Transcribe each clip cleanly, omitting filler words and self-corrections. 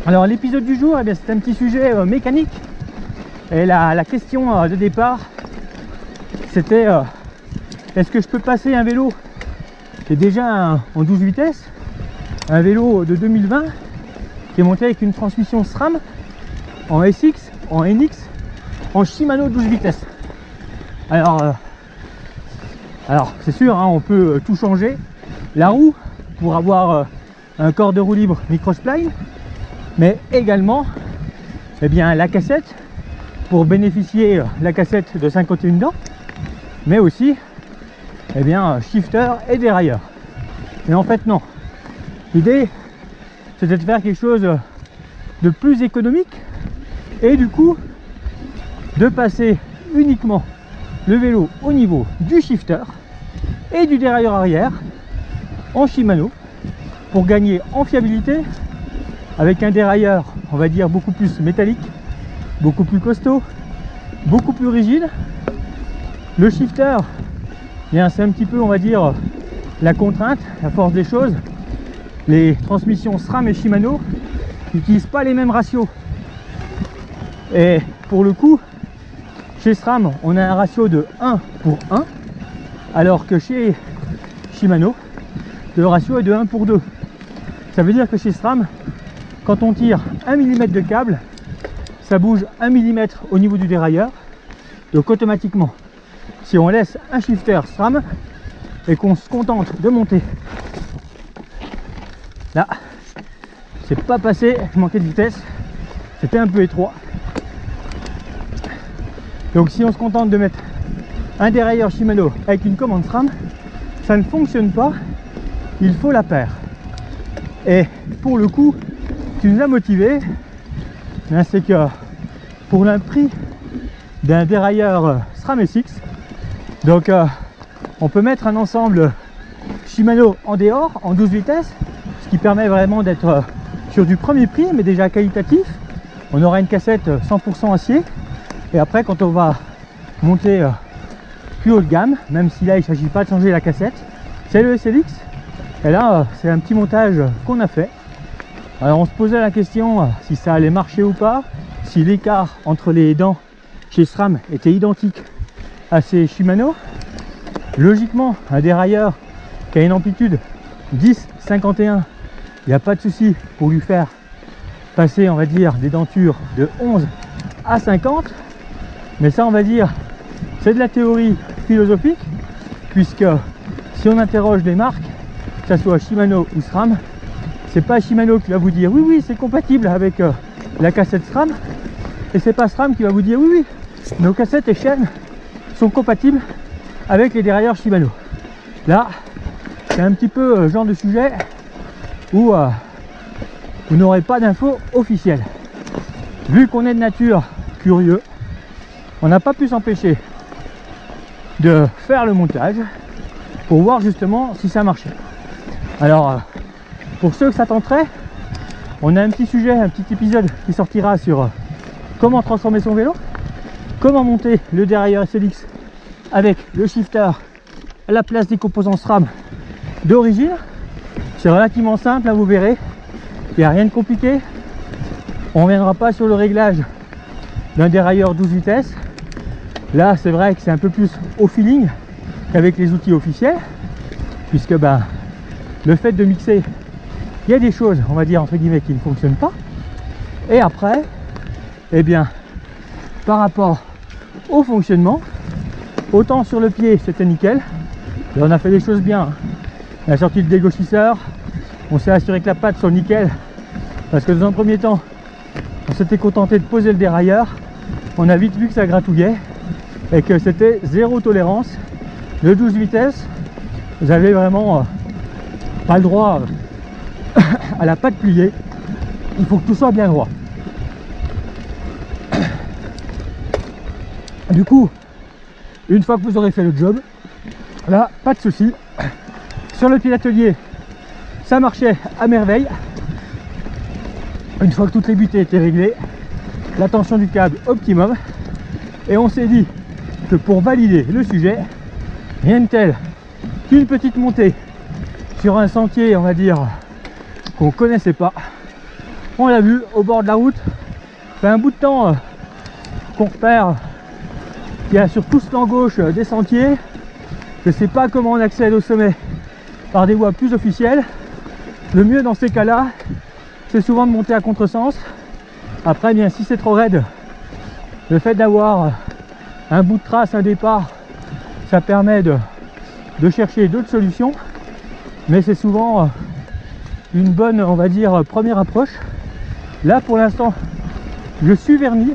Alors l'épisode du jour, eh bien, c'est un petit sujet mécanique. Et la question de départ, c'était est-ce que je peux passer un vélo qui est déjà en 12 vitesses, un vélo de 2020 qui est monté avec une transmission SRAM en SX, en NX, en Shimano 12 vitesses. Alors c'est sûr, hein, on peut tout changer. La roue pour avoir un corps de roue libre microspline, mais également eh bien, la cassette pour bénéficier la cassette de 51 dents, mais aussi eh bien, shifter et dérailleur. Mais en fait non, l'idée c'était de faire quelque chose de plus économique et du coup de passer uniquement le vélo au niveau du shifter et du dérailleur arrière en Shimano pour gagner en fiabilité avec un dérailleur on va dire beaucoup plus métallique, beaucoup plus costaud, beaucoup plus rigide. Le shifter, c'est un petit peu on va dire la contrainte, la force des choses. Les transmissions SRAM et Shimano n'utilisent pas les mêmes ratios et pour le coup chez SRAM on a un ratio de 1 pour 1 alors que chez Shimano le ratio est de 1 pour 2. Ça veut dire que chez SRAM, quand on tire 1 mm de câble, ça bouge 1 mm au niveau du dérailleur. Donc automatiquement, si on laisse un shifter SRAM et qu'on se contente de monter, là, c'est pas passé, je manquais de vitesse, c'était un peu étroit. Donc si on se contente de mettre un dérailleur Shimano avec une commande SRAM, ça ne fonctionne pas, il faut la paire. Et pour le coup, ce qui nous a motivé, c'est que pour le prix d'un dérailleur SRAM SX, donc on peut mettre un ensemble Shimano en dehors, en 12 vitesses, ce qui permet vraiment d'être sur du premier prix, mais déjà qualitatif. On aura une cassette 100% acier, et après quand on va monter plus haut de gamme, même si là il ne s'agit pas de changer la cassette, c'est le SLX. Et là c'est un petit montage qu'on a fait. Alors on se posait la question si ça allait marcher ou pas, si l'écart entre les dents chez SRAM était identique à ces Shimano. Logiquement un dérailleur qui a une amplitude 10-51, il n'y a pas de souci pour lui faire passer on va dire des dentures de 11 à 50, mais ça on va dire c'est de la théorie philosophique, puisque si on interroge les marques, que ce soit Shimano ou SRAM, c'est pas Shimano qui va vous dire oui oui c'est compatible avec la cassette SRAM, et c'est pas SRAM qui va vous dire oui oui nos cassettes et chaînes sont compatibles avec les dérailleurs Shimano. Là c'est un petit peu genre de sujet où vous n'aurez pas d'infos officielles. Vu qu'on est de nature curieux, on n'a pas pu s'empêcher de faire le montage pour voir justement si ça marchait. Alors pour ceux que ça tenterait, on a un petit sujet, un petit épisode qui sortira sur comment transformer son vélo, comment monter le dérailleur SLX avec le shifter à la place des composants SRAM d'origine. C'est relativement simple, hein, vous verrez, il n'y a rien de compliqué. On ne reviendra pas sur le réglage d'un dérailleur 12 vitesses. Là c'est vrai que c'est un peu plus au feeling qu'avec les outils officiels, puisque le fait de mixer, il y a des choses on va dire entre guillemets qui ne fonctionnent pas. Et après eh bien par rapport au fonctionnement, autant sur le pied c'était nickel, et on a fait les choses bien, hein. On a sorti le dégauchisseur, on s'est assuré que la patte soit nickel, parce que dans un premier temps on s'était contenté de poser le dérailleur, on a vite vu que ça gratouillait et que c'était zéro tolérance. Le 12 vitesses, vous avez vraiment pas le droit à la patte pliée, il faut que tout soit bien droit. Du coup, une fois que vous aurez fait le job, là pas de souci, sur le pied d'atelier ça marchait à merveille. Une fois que toutes les butées étaient réglées, la tension du câble optimum, et on s'est dit que pour valider le sujet, rien de tel qu'une petite montée sur un sentier on va dire qu'on connaissait pas, On l'a vu au bord de la route. Ça fait un bout de temps qu'on repère qu'il y a sur tout ce flanc gauche des sentiers. Je ne sais pas comment on accède au sommet par des voies plus officielles. Le mieux dans ces cas-là, c'est souvent de monter à contresens. Après, bien, si c'est trop raide, le fait d'avoir un bout de trace, un départ, ça permet de chercher d'autres solutions. Mais c'est souvent une bonne, on va dire, première approche. Là, pour l'instant, je suis verni.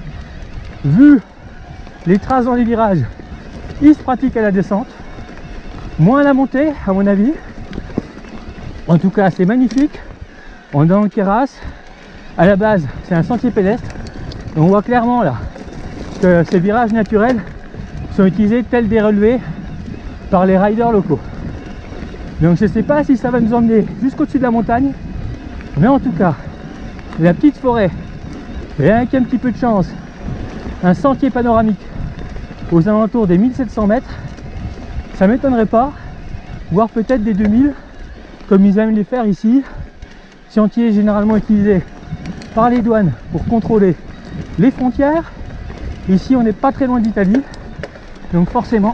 Vu les traces dans les virages, il se pratique à la descente. Moins à la montée, à mon avis. En tout cas, c'est magnifique. On est dans le Queyras. À la base, c'est un sentier pédestre. Et on voit clairement là que ces virages naturels sont utilisés tels des relevés par les riders locaux. Donc je ne sais pas si ça va nous emmener jusqu'au-dessus de la montagne. Mais en tout cas, la petite forêt, et avec un petit peu de chance, un sentier panoramique aux alentours des 1700 mètres, ça ne m'étonnerait pas, voire peut-être des 2000, comme ils aiment les faire ici. Sentier généralement utilisé par les douanes pour contrôler les frontières. Ici, on n'est pas très loin d'Italie, donc forcément,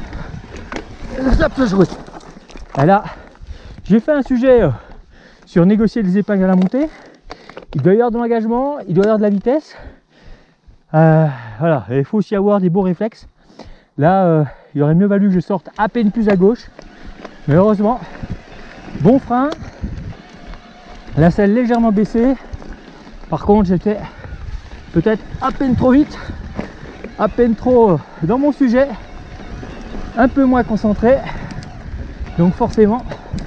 ça peut jouer. Voilà, j'ai fait un sujet sur négocier les épingles à la montée. Il doit y avoir de l'engagement, il doit y avoir de la vitesse. Voilà, il faut aussi avoir des beaux réflexes. Là, il aurait mieux valu que je sorte à peine plus à gauche. Mais heureusement, bon frein. La selle légèrement baissée. Par contre, j'étais peut-être à peine trop vite, à peine trop dans mon sujet, un peu moins concentré. Donc forcément,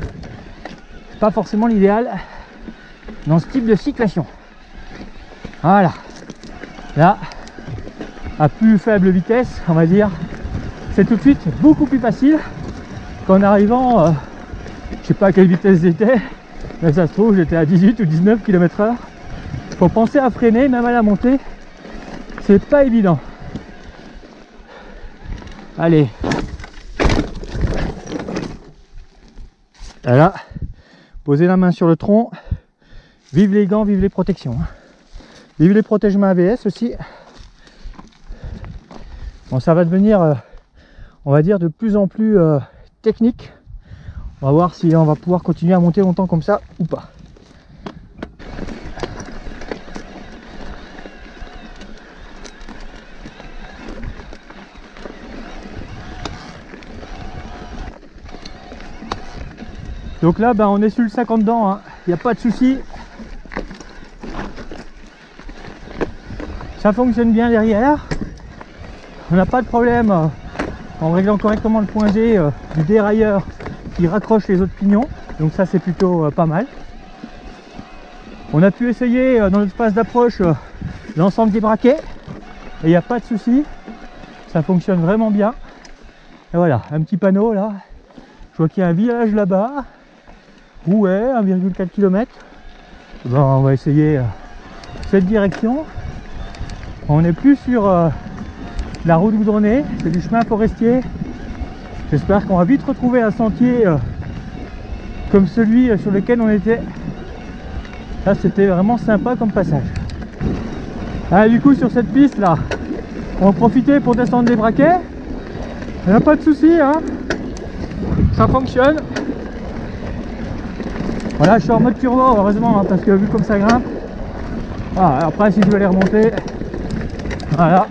pas forcément l'idéal dans ce type de cyclation. Voilà. Là, à plus faible vitesse, on va dire, c'est tout de suite beaucoup plus facile qu'en arrivant, je sais pas à quelle vitesse j'étais, mais ça se trouve j'étais à 18 ou 19 km/h. Faut penser à freiner, même à la montée, c'est pas évident. Allez. Voilà, posez la main sur le tronc. Vive les gants, vive les protections. Vive les protège-mains ABS aussi. Bon, ça va devenir, on va dire, de plus en plus technique. On va voir si on va pouvoir continuer à monter longtemps comme ça ou pas. Donc là, on est sur le 50 dents, hein. Il n'y a pas de souci. Ça fonctionne bien derrière. On n'a pas de problème en réglant correctement le point G du dérailleur qui raccroche les autres pignons. Donc ça, c'est plutôt pas mal. On a pu essayer dans notre phase d'approche l'ensemble des braquets. Et il n'y a pas de souci. Ça fonctionne vraiment bien. Et voilà, un petit panneau là. Je vois qu'il y a un village là-bas. Ouais, 1,4 km. Bon, on va essayer cette direction. On n'est plus sur la route goudronnée, c'est du chemin forestier. J'espère qu'on va vite retrouver un sentier comme celui sur lequel on était. Là, c'était vraiment sympa comme passage. Ah, du coup, sur cette piste là, on va profiter pour descendre des braquets. Il n'y a pas de souci, hein. Ça fonctionne. Voilà, je suis en mode turbo, heureusement, hein, parce que vu comme ça grimpe. Ah, après, si je veux les remonter, voilà.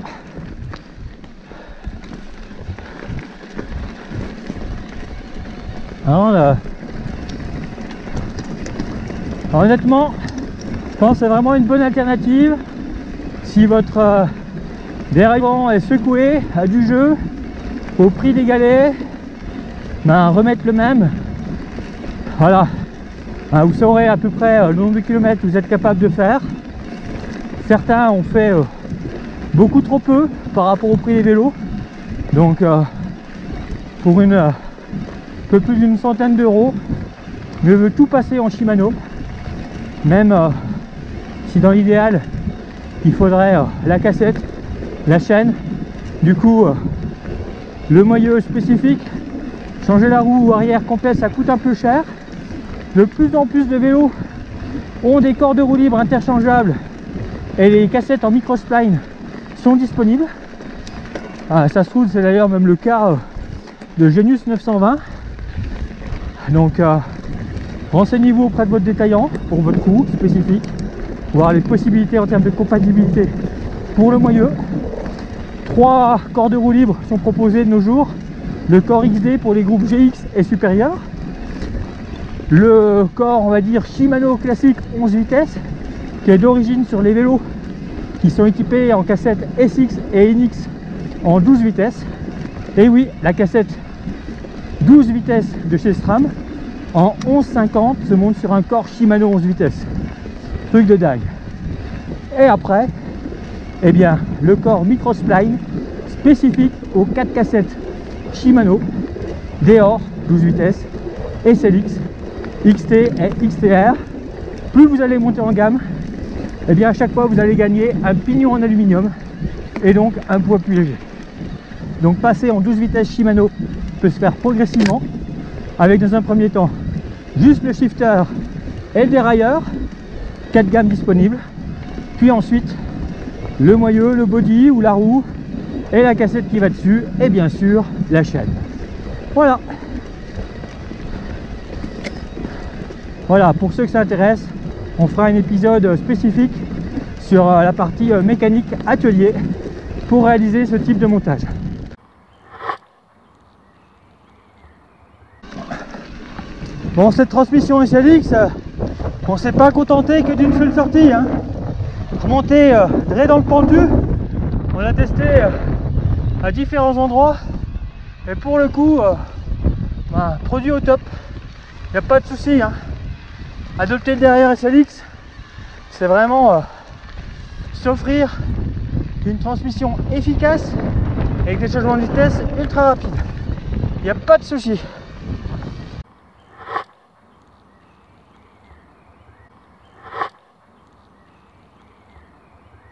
Alors, honnêtement, je pense que c'est vraiment une bonne alternative. Si votre déraillement est secoué à du jeu, au prix des galets, remettre le même. Voilà. Vous saurez à peu près le nombre de kilomètres que vous êtes capable de faire. Certains ont fait beaucoup trop peu par rapport au prix des vélos. Donc pour un peu plus d'une centaine d'euros, mieux vaut tout passer en Shimano. Même si dans l'idéal, il faudrait la cassette, la chaîne, du coup le moyeu spécifique, changer la roue arrière complète, ça coûte un peu cher. De plus en plus de vélos ont des cordes de roue libre interchangeables et les cassettes en microspline sont disponibles. Ça se trouve, c'est d'ailleurs même le cas de Genius 920. Donc renseignez-vous auprès de votre détaillant pour votre coût spécifique, voir les possibilités en termes de compatibilité pour le moyeu. 3 corps de roue libre sont proposés de nos jours. Le corps XD pour les groupes GX et supérieurs. Le corps, on va dire, Shimano classique 11 vitesses, qui est d'origine sur les vélos qui sont équipés en cassette SX et NX en 12 vitesses. Et oui, la cassette 12 vitesses de chez SRAM en 11,50 se monte sur un corps Shimano 11 vitesses. Truc de dingue. Et après, eh bien, le corps microspline spécifique aux 4 cassettes Shimano Deore 12 vitesses, SLX, XT et XTR. Plus vous allez monter en gamme, et bien à chaque fois vous allez gagner un pignon en aluminium et donc un poids plus léger. Donc passer en 12 vitesses Shimano peut se faire progressivement avec dans un premier temps juste le shifter et le dérailleur, 4 gammes disponibles, puis ensuite le moyeu, le body ou la roue et la cassette qui va dessus et bien sûr la chaîne. Voilà. Voilà, pour ceux que ça intéresse, on fera un épisode spécifique sur la partie mécanique atelier pour réaliser ce type de montage. Bon, cette transmission SLX, on ne s'est pas contenté que d'une seule sortie. Remonter très dans le pentu, on a testé à différents endroits et pour le coup, produit au top, il n'y a pas de souci. Adopter le derrière SLX, c'est vraiment s'offrir une transmission efficace avec des changements de vitesse ultra rapides. Il n'y a pas de souci.